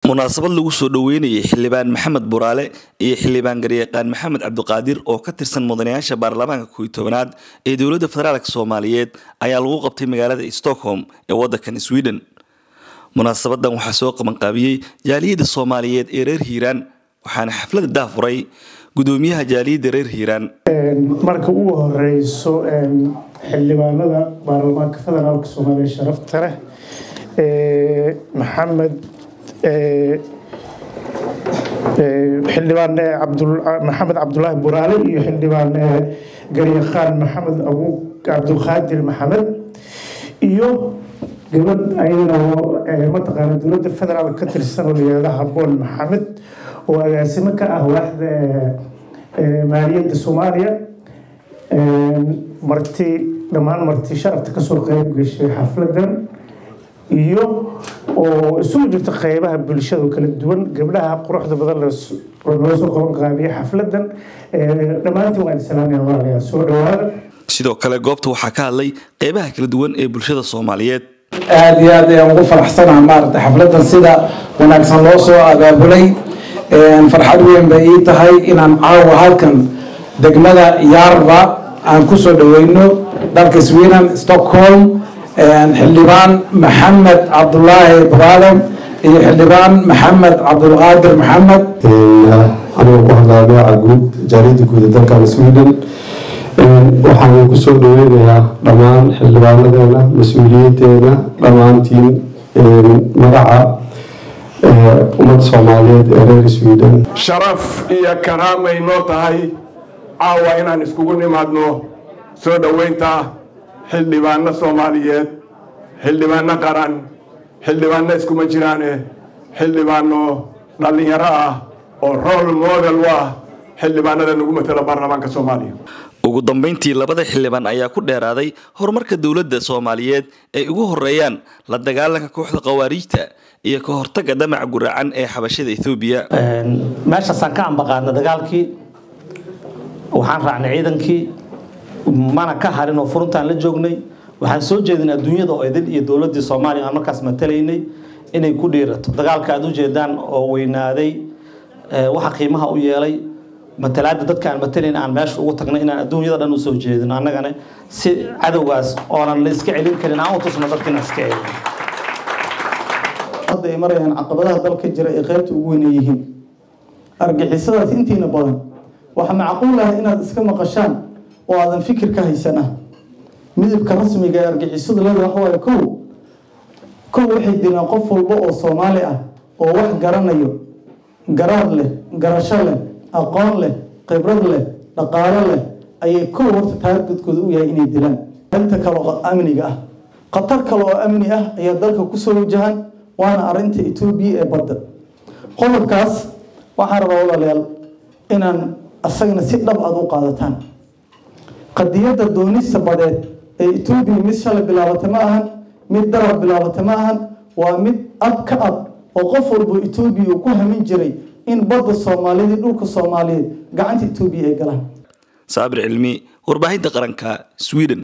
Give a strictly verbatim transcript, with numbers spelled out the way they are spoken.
munaasabad lagu soo dhaweynayay xildhibaan Maxamed Buraale iyo xildhibaan Garyaqaan Maxamed Cabdiqaadir oo ka tirsan mudanayaasha baarlamaanka koow iyo tobnaad ee dowladda federaalka Soomaaliyeed ayaa lagu qabtay magaalada Stockholm ee waddanka Sweden. munaasabadan waxaa soo qaban qaabiyay jaaliyada Soomaaliyeed ee reer Hiiraan waxaana xaflada daafuray gudoomiyaha jaaliyada reer Hiiraan. marka uu horeyso xildhibaanada baarlamaanka federaalka Soomaaliya sharafta leh ee Maxamed xildhibaan Cabdul Maxamed Cabdullaahi Buraale iyo xildhibaan Garyaqaan Maxamed Abu Cabdulqaadir Maxamed iyo gabadh ayna mataqaana dowladda federaalka ka tirsan oo leedahay Habboon Maxamed oo agaasimo ka ah waaxda maaliyadda Soomaaliya marti dhamaan marti sharafta ka soo qayb gashay xafladan iyo oo isugu jirta qaybaha bulshada kala duwan gabdhaha quruxda badan loo soo qaban qaabiyay xafladan dhamaantii waan salaamayaa walaalayaal soo dhawaada. sidoo kale goobta waxaa ka hadlay qaybaha kala duwan ee bulshada Soomaaliyeed. aad iyo aad ayaan ugu faraxsanahay maaragtay xafladan sida wanaagsan loo soo abaabulay farxad weyn bay ii tahay inaan caawa halkan degmada Yarba aan ku soo dhaweyno dalka Sweden Stockholm xildhibaan Maxamed Cabdullaahi Buraale iyo xildhibaan Maxamed Cabdulqaadir Maxamed aniga ku hadlayaa guud jaaliyada guud ee dalka Sweden waxaan ku soo dhaweynayaa dhammaan xildhibaanadeena mas'uuliyiinteena dhammaantiin magaca ummadda Soomaaliyeed ee reer Sweden. sharaf iyo karaamay noo tahay caawa inaan iskugu nimaadno soo dhaweynta xildhibaano Soomaaliyeed xildhibaano qaran xildhibaano iskuma jiraane xildhibaano dhalinyaro ah oo role model ah xildhibaanada nagu matala baarlamaanka Soomaaliya. ugu dambeyntii labada xildhibaan ayaa ku dheeraaday horumarka dowladda Soomaaliyeed ay ugu horeeyaan la dagaalanka kooxda qawaariijta iyo ka hortagga damaca guraacan ee xabashada Itoobiya. meeshaasaan ka ambaqaadna dagaalkii waxaan raacnay ciidankii mana ka harin oo furuntaan la joognay waxaan soo jeedin adduunyada oo idil iyo dowladda Soomaaliya aan markaas matalaynay inay ku dheerato dagaalka aad u jeedaan oo weynaaday waxa qiimaha u yeelay matalaada dadka aan matalayn aan meesha ugu tagnay inaan adduunyada dhan u soo jeedin annagana si cadawgaas oonan la iska celin karin aan u tusno dadkina iska celin hadda ay marayaan caqabadaha dalka jira ee qaybta ugu weyn yihiin argixisadaas intiina badan waxa macquul ah inaad iska maqashaan oo aadan fikir ka haysana midabka rasmiga ee argixisada leedahay waxa waaye kow kow waxay dilaan qof walba oo Soomaali ah oo wax garanayo garaad leh garasho leh aqoon leh khibrad leh dhaqaale leh ayay kow horta taargetkooda u yahay inay dilaan inta kale oo amniga ah qatar kale oo amni ah ayaa dalka ku soo wajahan waana arinta Itoobiya ee badda qodobkaas waxaan rabaa walaalayaal inaan asagna si dhab ah u qaadataan qadiyada doonista badeed ee Itoobiya mid shalay bilaabatay ma ahan mid darab bilaabatay ma ahan waa mid ab ka ab oo qof walba Itoobiya ku hamin jiray in badda Soomaaliyeed dhulka Soomaaliyeed gacanta Itoobiya ay galaan. Saabir Cilmi warbaahinta qaranka Sweden.